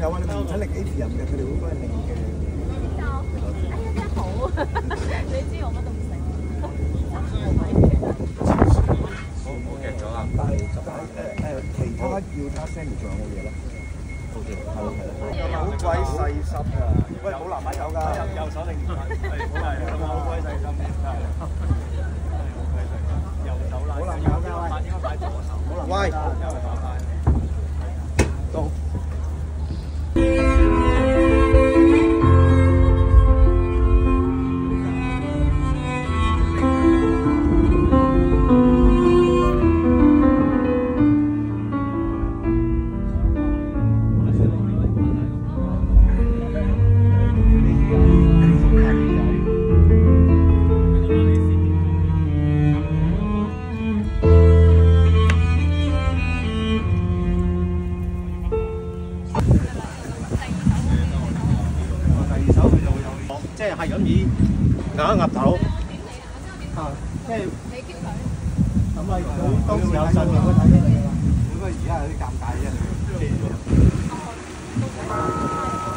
有啊，你唔使拎 ATM 嘅，佢哋會幫你拎嘅。 哎呀，真係好，你知我乜都唔識。 我夾咗啦。 但係其他要他 send 仲有冇嘢咧？OK，係咯係咯。好鬼細心㗎，喂，好難買有㗎。右手定左手？係好鬼細心。右手啦。好難有㗎，應該擺左手。喂，到。 即係咁以壓一壓頭，即係咁啊！當時有陣嘅，我睇呢啲啦。 不過而家有啲尷尬啫。